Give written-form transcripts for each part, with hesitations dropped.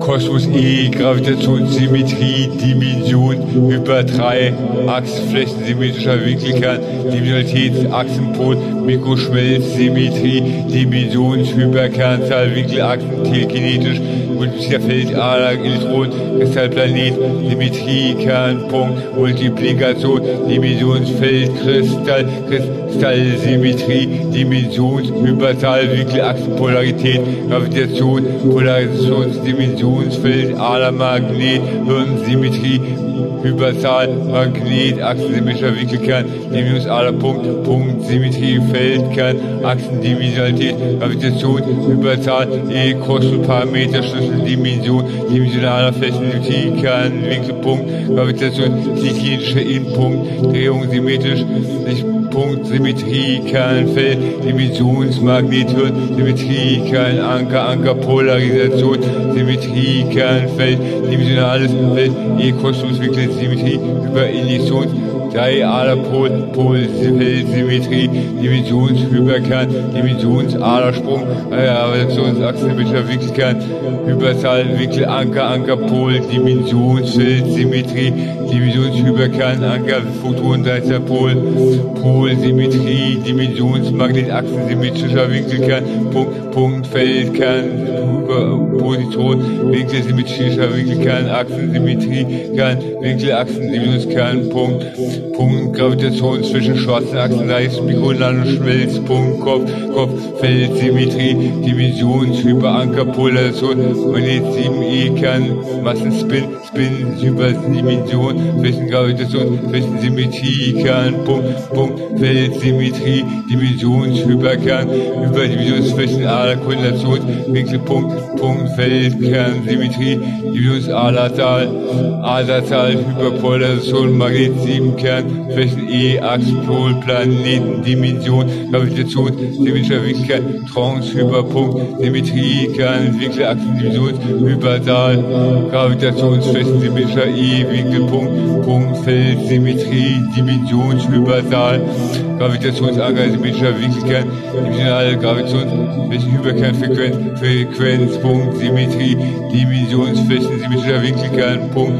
Kosmos E, Gravitationssymmetrie, Dimension, über 3, Achsenflächen, symmetrischer Winkelkern, Dimensionalität, Achsenpol, Mikroschmelzsymmetrie, Dimensionshyperkernzahl, Winkelachsen, telekinetisch, Multiplizierfeld, Ader, Elektron, Kristallplanet, Symmetrie, Kernpunkt, Multiplikation, Dimensionsfeld, Kristallsymmetrie, Dimensionshyperzahl, Winkelachsenpolarität, Gravitation, Polarisationsdimensionsfeld, Ader, Magnet, Hirnsymmetrie, Hyperzahl, Magnet, Achsensymmetrischer Winkelkern, Dimensionsaderpunkt, Punkt, Symmetrie, Feldkern, Achsendimensionalität, Gravitation, Hyperzahl, Kosmos-Parameter, Schlüsseldimension, dimensionaler Flächensymmetrie, Kern, Winkelpunkt, Gravitation, telekinetischer Innenpunkt, Drehung symmetrisch, Punkt, Symmetrie, Kernfeld, Dimensionsmagnet, Symmetrie, Kernanker, Ankerpolarisation, Symmetrie, Kernfeld, dimensionales Feld, Kosmoswinkel, Symmetrie, über Injektions, 3 Aderpol, Polfeldsymmetrie, Dimensionshyperkern, Dimensionsadersprung, Gravitationsachse, symmetrischer Winkelkern, Hyperzahl, Winkelanker, Ankerpol, Dimensionsfeldsymmetrie, Dimensionshyperkern, Anker, Photonenseiterpol, Polsymmetrie, Dimensionsmagnetachsen, symmetrischer Winkelkern, Punkt, Feldkern, Position, Winkelsymmetrischer Winkelkern, Achsensymmetrie, Kern, Winkelachsen, Dimensionskern, Punkt, Gravitation zwischen schwarzen Achsen, Mikronanoschmelzpunkt, Feldsymetrie, Dimensionshyperankerpolarisation, Magnet 7e, Kern, Massenspin, Hyperdimension, Flächengravitation, Flächensymmetrie, Kern, Punkt, Feldsymmetrie, Dimensionshyperkern, Überdimensionsflächenader, Koordination, Winkelpunkt, Feldkernsymmetrie, Dimensionsaderzahl, Aderzahl, Hyperpolarisation, Magnet 7 Kern, Flächen E, Achsenpol, Planetendimension, Gravitation, symmetrischer Winkelkern, Hyperpunkt, Symmetrie, Kern, Winkelachsendimension, Hyperzahl, Gravitationsflächen, symmetrischer E, Winkelpunkt, Feldsymmetrie, Dimensionshyperzahl, Gravitationsanker, symmetrischer Winkelkern, dimensionale Gravitationsflächen, Hyperkernfrequenz, Symmetrie, Dimensionsflächen, symmetrischer Winkelkern,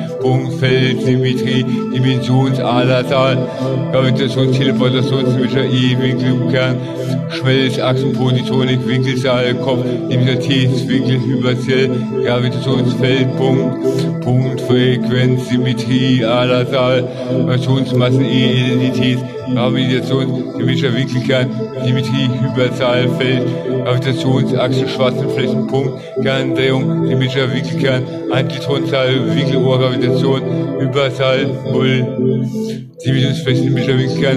Feldsymmetrie, Dimensionsaderzahl, Gravitationsteleportation, symmetrischer E, Winkelkern, Schmelzachsenpositonik, Winkelzahl, Kopf, Dimensionalitätswinkel, Hyperzell, Gravitationsfeld, Punkt, Frequenz, Symmetrie, Aderzahl, Gravitationsmassen, Identität, Gravitation, symmetrischer Winkelkern, Symmetrie, Hyperzahl, Feld, Gravitationsachse, schwarzen Flächen, Punkt, Kerndrehung, symmetrischer Winkelkern, Antitronzahl, Winkelohrgravitation, Hyperzahl, 0, Dimensionsflächen, symmetrischer Winkelkern,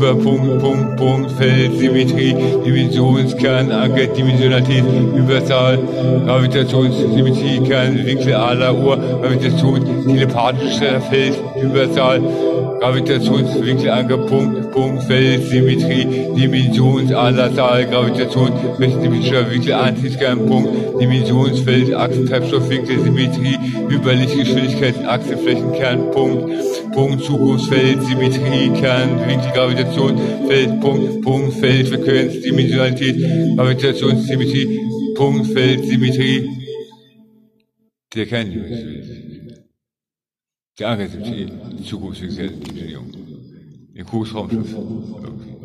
Punkt, Feld, Symmetrie, Dimensionskern, Anker, Dimensionalität, Hyperzahl, Gravitationssymmetrie, Kern, Winkel, Ader, Ohr, Gravitation, telepathischer Feld, Hyperzahl, Gravitationswinkelanker, Punkt, Feld, Symmetrie, Dimensionsaderzahl, Gravitation, symmetrischer Winkel, Antriebskern, Punkt, Dimensionsfeld, Achsentreibstoffwinkel, Symmetrie, Überlichtgeschwindigkeit, Achsenflächenkern, Punkt, Zukunftsfeld, Symmetrie, Kern, Winkel, Gravitation, Feld, Punkt, Feldfrequenz, Dimensionalität, Gravitationssymmetrie, Punkt, Feldsymmetrie, der Kerndimension. Der Anker, die Zukunftswinkel, die Dimension. Im Kursraumschiff. Okay.